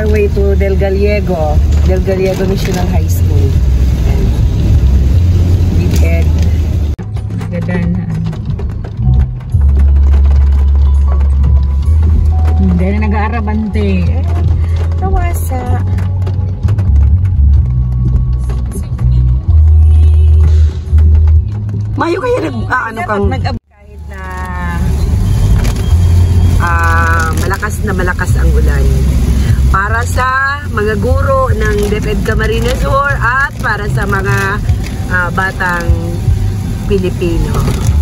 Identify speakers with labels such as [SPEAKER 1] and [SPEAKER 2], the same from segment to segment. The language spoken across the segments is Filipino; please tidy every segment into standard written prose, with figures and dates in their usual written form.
[SPEAKER 1] our way to Del Gallego National High School. With Ed. Gadanan. Hindi na nag-aarabante. Kawasa. Mayo kaya ano kang kahit na malakas ang ulan. Para sa mga guro ng DepEd Camarines Sur at para sa mga batang Pilipino.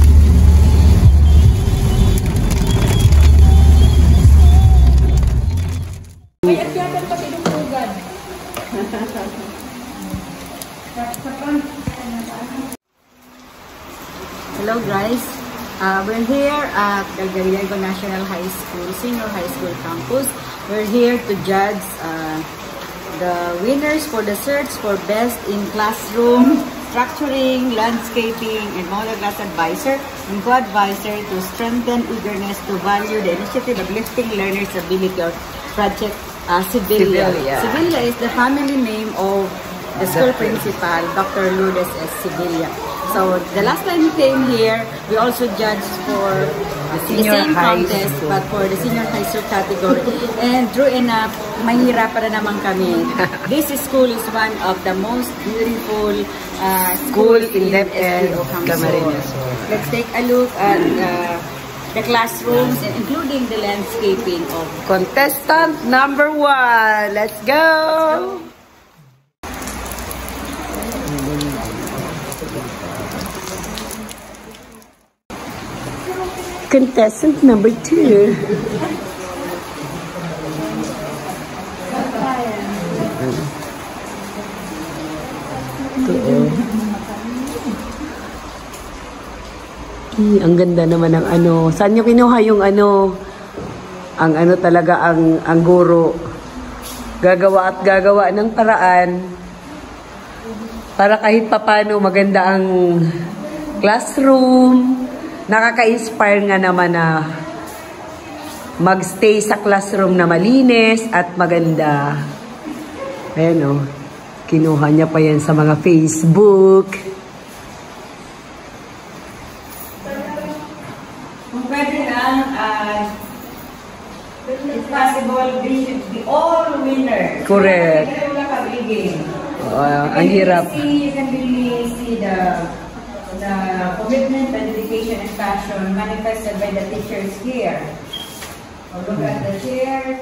[SPEAKER 1] Hello guys, we're here at Del Gallego National High School, Senior High School Campus. We're here to judge the winners for the search for Best in Classroom Structuring, Landscaping, and Modular Class Advisor and Co-Advisor to strengthen eagerness to value the initiative of lifting learners' ability or Project Sibilia. Sibilia is the family name of the school principal, Dr. Lourdes S. Sibilia. So, the last time we came here, we also judged for the same contest, but for the senior high school category. And true enough, mahirapan na naman kami. This school is one of the most beautiful schools in DepEd Camarines. Let's take a look at the classrooms, and including the landscaping of contestant number 1. Let's go! Contestant number 2. Ang ganda naman ng ano. Saan nyo kinuha yung ano? Ang ano talaga ang guro. Gagawa at gagawa ng paraan para kahit papano maganda ang classroom. Nakaka-inspire nga naman na magstay sa classroom na malinis at maganda. Ayan o. Kinuha niya pa yan sa mga Facebook. Kung pwede lang, it's possible we should be all winners. Correct. Ang hirap. You can really see the commitment, the dedication, and passion manifested by the teachers here. Look at the chair.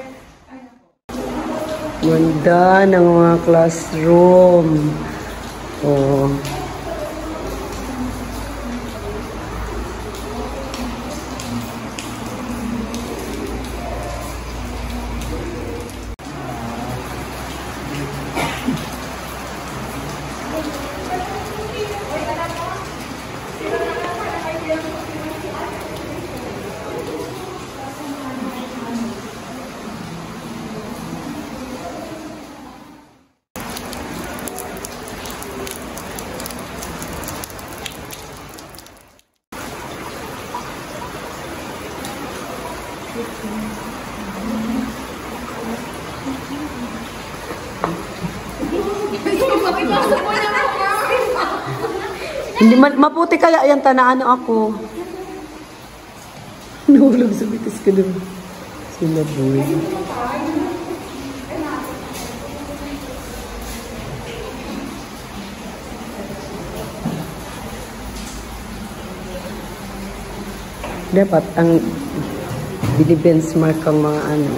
[SPEAKER 1] Ganda ng mga classroom. Oh. Hindi maputi kaya yan tanaan ako. Nahulog sa bitis ko doon. Sila boy. Dapat ang bini-benchmark ang mga ano.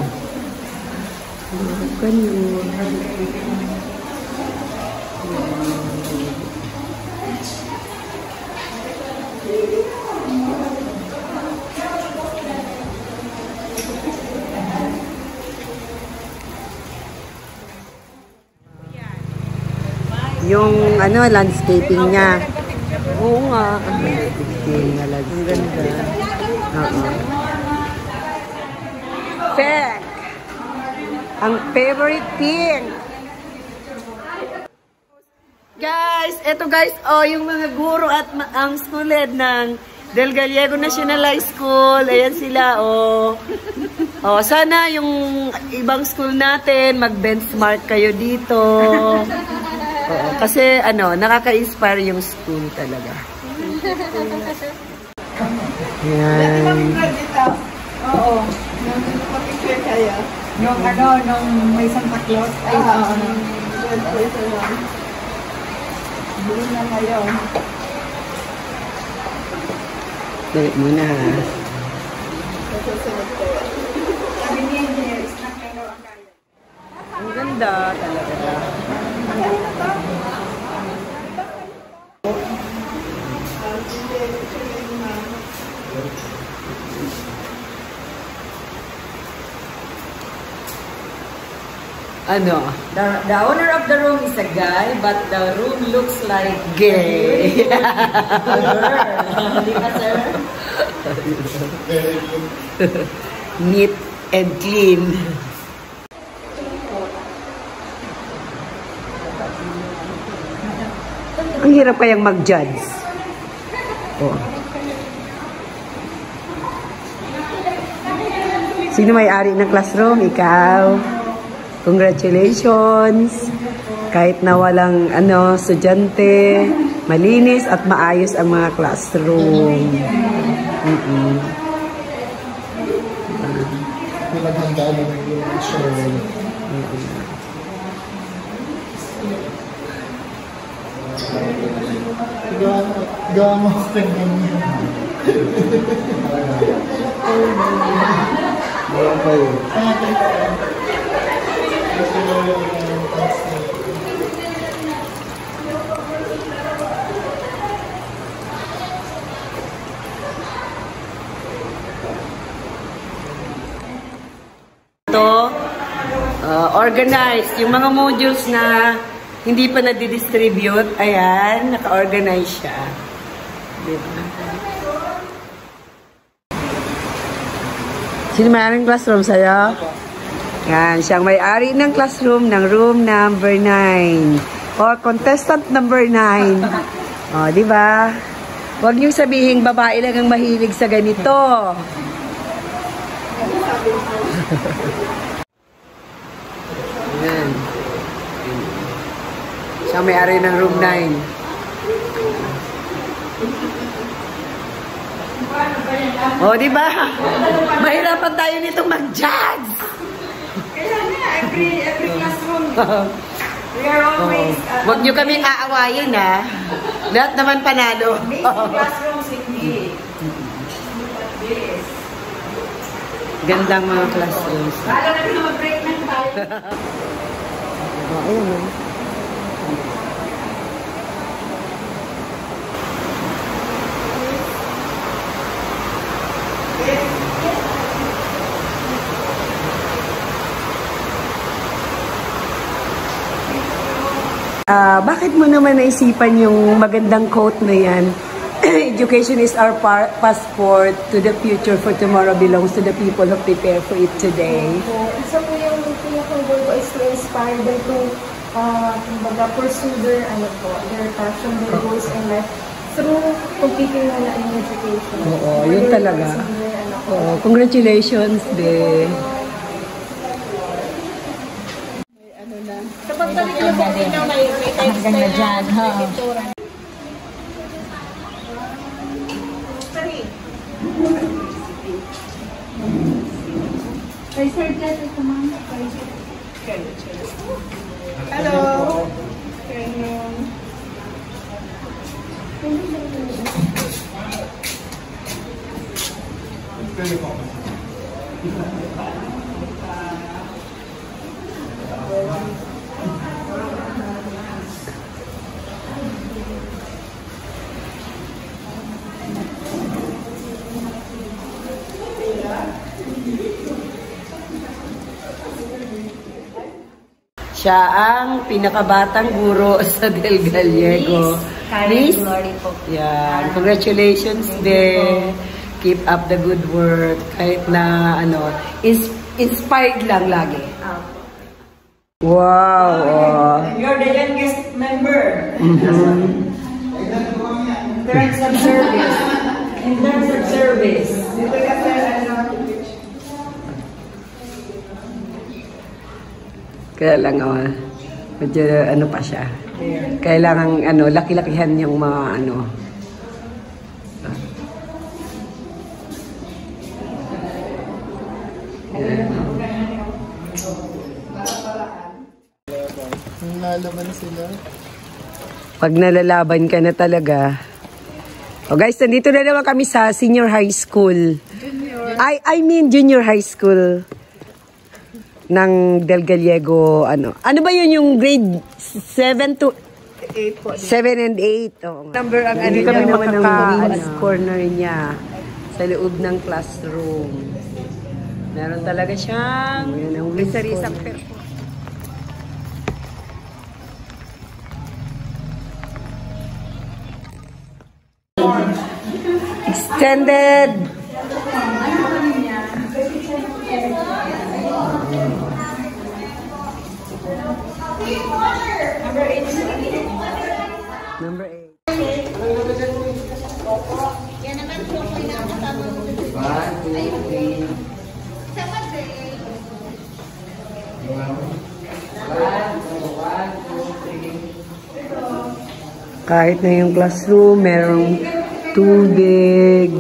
[SPEAKER 1] Ganun. Yung ano, landscaping niya. Oo nga. Ang ganda. Pek! Ang favorite pink! Guys, eto guys, oh, yung mga guro at ang school head ng
[SPEAKER 2] Del Gallego National High School. Ayan sila, oh. Oh, sana yung ibang school natin, mag-benchmark kayo dito. Oo, kasi, ano, nakaka-inspire yung school talaga. Ayan.
[SPEAKER 1] Oo. Nag-picture kayo. Yung ano, nung may Santa Claus. Ay, oo. Bulo na ngayon.
[SPEAKER 2] Dali muna, ha. Ang ganda talaga. Ano?
[SPEAKER 1] The owner of the room is a guy, but the room looks like
[SPEAKER 2] gay.
[SPEAKER 1] A girl. Hindi ka, sir?
[SPEAKER 2] Neat and clean. Ang hirap kayang mag-judge. Oh. Sino may-ari ng classroom? Ikaw. Congratulations! Kahit na walang estudyante, malinis at maayos ang mga classroom.
[SPEAKER 3] Pinaghandaan na ng show. Gawa mo ko ganyan. Gawa pa yun.
[SPEAKER 2] Organize yung mga modules na hindi pa na-distribute. Ayan, naka-organize siya. Diba? Sino may-ari ng classroom sa'yo? Yan, siyang may-ari ng classroom ng room number 9. Or contestant number 9. O, diba? Huwag niyong sabihin babae lang ang mahilig sa ganito. Yan. Siyang may-ari ng room 9. O, diba? Mahirapan tayo nitong mag-judge.
[SPEAKER 1] Kaya nga, every classroom. We are always...
[SPEAKER 2] Huwag niyo kaming aawayin, ha? Lahat naman panalo.
[SPEAKER 1] Amazing classrooms, hindi.
[SPEAKER 2] Gandang mga classrooms.
[SPEAKER 1] Bahala na rin mag-break na tayo.
[SPEAKER 2] Ayun, ha? Bakit mo naman naisipan yung magandang quote na yan? Education is our passport to the future, for tomorrow belongs to the people who prepare for it today.
[SPEAKER 4] Isa po yung pinakang-goal ko is to inspire them to pursue their, their passion, their goals in life through competing in education.
[SPEAKER 2] Oo, yun talaga. Oo, congratulations, de.
[SPEAKER 4] Kapag balik niyo po ninyo, may text na yan, may picture.
[SPEAKER 1] Hello.
[SPEAKER 2] Siya ang pinakabatang guro sa Del Gallego.
[SPEAKER 1] Miss Glory po.
[SPEAKER 2] Yan. Congratulations, De. Keep up the good work. Kahit na, inspired lang lagi. Wow.
[SPEAKER 1] You're the youngest member. Terms of service. in terms of service.
[SPEAKER 2] Kaya lang, medyo ano pa siya. Kailangan, laki-lakihan yung mga,
[SPEAKER 3] Nalaban sila.
[SPEAKER 2] Pag nalalaban ka na talaga. Oh guys, nandito na naman kami sa senior high school. I mean junior high school ng Del Gallego, Ano ba yun yung grade 7 to 8 po? 7 and 8. Oh. Number ang kami naman ng corner niya sa loob ng classroom. Meron talaga siyang isa-isang perpo. Extended. Number 8. Kahit na yung classroom, merong tubig.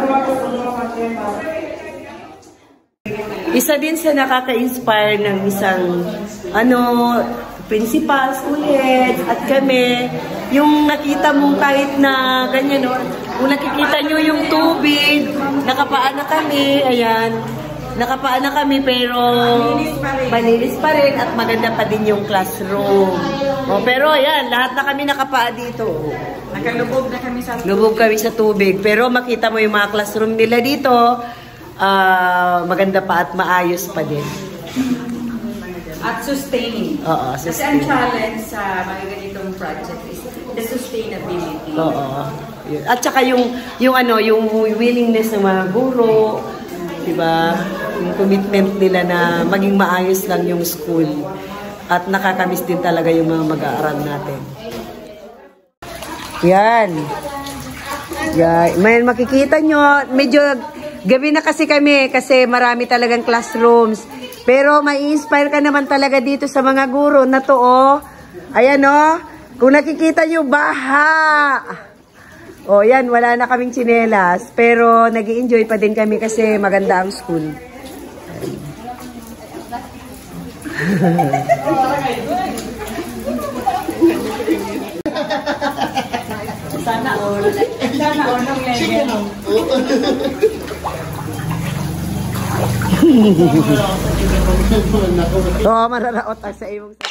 [SPEAKER 2] Isa din sa nakaka-inspire ng isang principal, school head, at kami, yung nakita mo kahit na ganyan, kung nakikita nyo yung tubig, nakapaan na kami, ayan, nakapaan na kami, pero malinis pa rin at maganda pa din yung classroom. Pero ayan, lahat na kami nakapaa dito.
[SPEAKER 1] Nakalubog na kami sa
[SPEAKER 2] Lubog kami sa tubig, pero makita mo yung mga classroom nila dito, maganda pa at maayos pa din.
[SPEAKER 1] at sustaining.
[SPEAKER 2] Oo,
[SPEAKER 1] Kasi ang challenge sa mga ganitong project is the sustainability.
[SPEAKER 2] Oo. At saka yung willingness ng mga guro, 'di ba? Yung commitment nila na maging maayos lang yung school. At nakakamiss din talaga yung mga mag-aaral natin. Yan. May makikita nyo, medyo gabi na kasi kami kasi marami talagang classrooms. Pero mai-inspire ka naman talaga dito sa mga guro na to, oh. Ayan, oh. Kung nakikita nyo, baha. Oh, yan, wala na kaming tsinelas. Pero nag-i-enjoy pa din kami kasi maganda ang school.
[SPEAKER 1] Sana all. Sana all ng level.
[SPEAKER 2] Oo, mararaot sa iyong